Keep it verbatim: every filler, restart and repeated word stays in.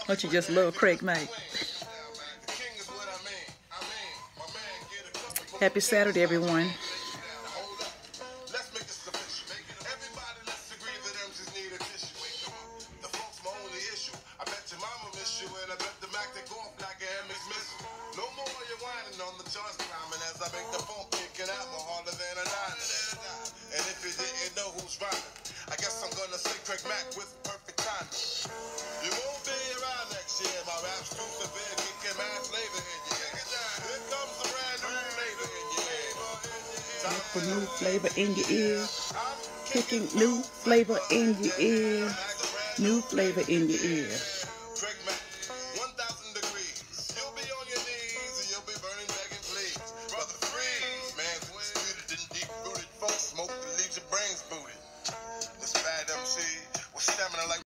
Don't you just love Craig Mack? Happy Saturday, everyone. No more you whining on the charts climbing as I make the phone kicking out more harder than a nine. And if you didn't know who's rhyming, I guess I'm gonna say Craig Mack with perfect timing. You won't be around next year, my rap's too severe, kicking mad flavor in your ear. Here comes a brand new flavor in your ear. Time for new flavor in your ear. Kicking new flavor in your ear. New flavor in your ear. Craig Mack, one thousand degrees. You'll be on your knees and you'll be burning, begging, please. Brother, freeze, man. Disputed and deep-rooted folks smoke that leaves your brains booted. This bad M C was stamina like